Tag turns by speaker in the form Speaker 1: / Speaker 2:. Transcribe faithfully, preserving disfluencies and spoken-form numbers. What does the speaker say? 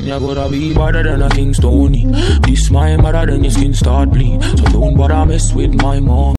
Speaker 1: You gotta be better than a king stony. This my mother, then your skin start bleed. So don't bother mess with my mom.